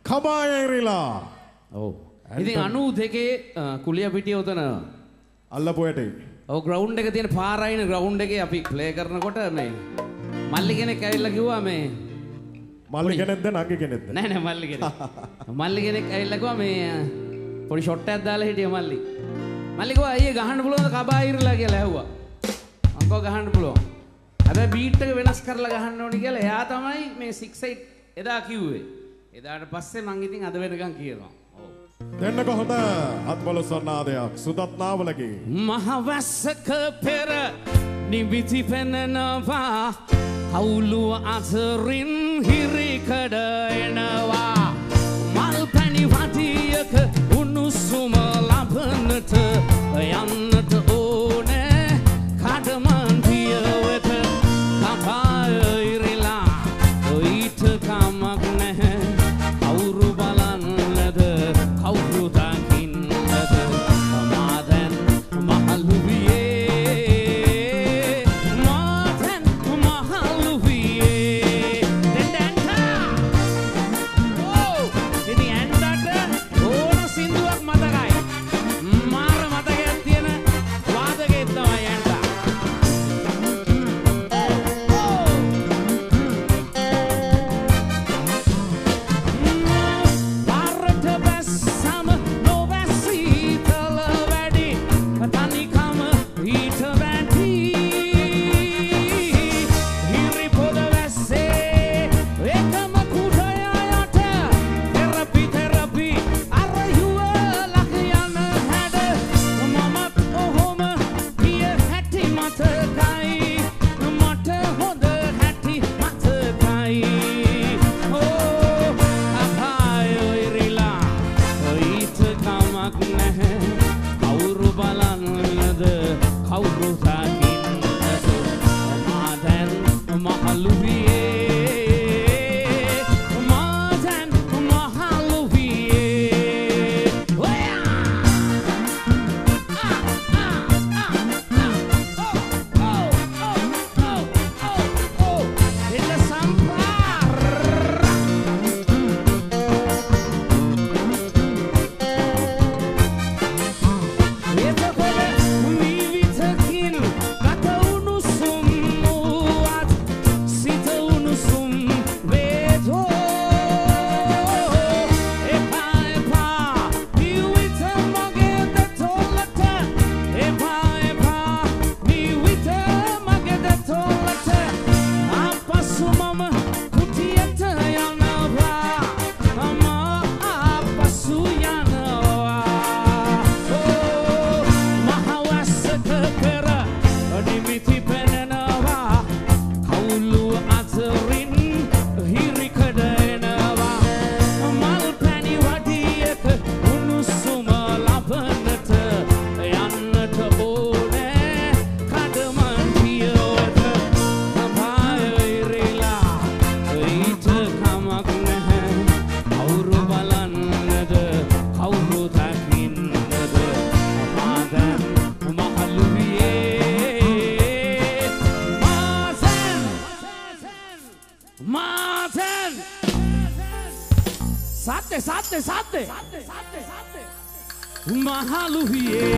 Kabaya Irila. ඔව්. ඉතින් 92 කුලිය පිටිය උතන අල්ලපුවට. ඔව් ග්‍රවුන්ඩ් එක තියෙන පාරයින ග්‍රවුන්ඩ් එකේ අපි ප්ලේ කරනකොට මේ මල්ලි කෙනෙක් ඇවිල්ලා කිව්වා මේ මල්ලි කෙනෙක්ද නංගි කෙනෙක්ද? නෑ නෑ මල්ලි කෙනෙක්. මල්ලි කෙනෙක් ඇවිල්ලා කිව්වා මේ පොඩි ෂොට් එකක් දාලා හිටියා මල්ලි. මල්ලි කිව්වා අයියේ ගහන්න පුළුවන්ද Kabaya Irila කියලා ඇහුවා. අංකෝ ගහන්න පුළුවන්. හැබැයි බීට් එක වෙනස් කරලා ගහන්න ඕනි කියලා එයා තමයි මේ 68 එදා කිව්වේ. එදාට පස්සේ මං ඉතින් අද වෙනකන් කියනවා. ඔව්. දෙන්නක හොඳ අත්බල සන්නාදයක් Sudath Nawalage. මහවැස්සක පෙර නිවිති පෙනෙනවා කවුළුව අතරින් හිරිකඩ එනවා මල් පැණි වටියක උණුසුම ලබන්නට යන්නට ඕනේ කඩමන් පියවෙත Kabaya Irila ඊට කමක් නැහැ කවුරු බලන්නද කවුරු දකින්නද මාදන් මහලුවියේ මාදන් මහලුවියේ දෙන්නා ඕ ඉතින් ඇන්ටට ඕන සින්දුවක් මතකයි මාර මතකයක් තියෙන වාදකෙක් තමයි ඇන්ට Sate Mahaluhiye